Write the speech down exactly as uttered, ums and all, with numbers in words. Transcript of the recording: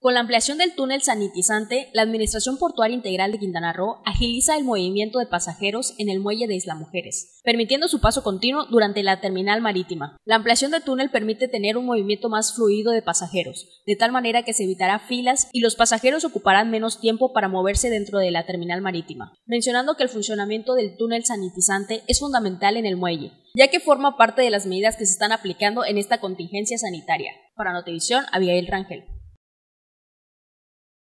Con la ampliación del túnel sanitizante, la Administración Portuaria Integral de Quintana Roo agiliza el movimiento de pasajeros en el muelle de Isla Mujeres, permitiendo su paso continuo durante la terminal marítima. La ampliación del túnel permite tener un movimiento más fluido de pasajeros, de tal manera que se evitará filas y los pasajeros ocuparán menos tiempo para moverse dentro de la terminal marítima, mencionando que el funcionamiento del túnel sanitizante es fundamental en el muelle, ya que forma parte de las medidas que se están aplicando en esta contingencia sanitaria. Para Notivisión, Abigail Rangel.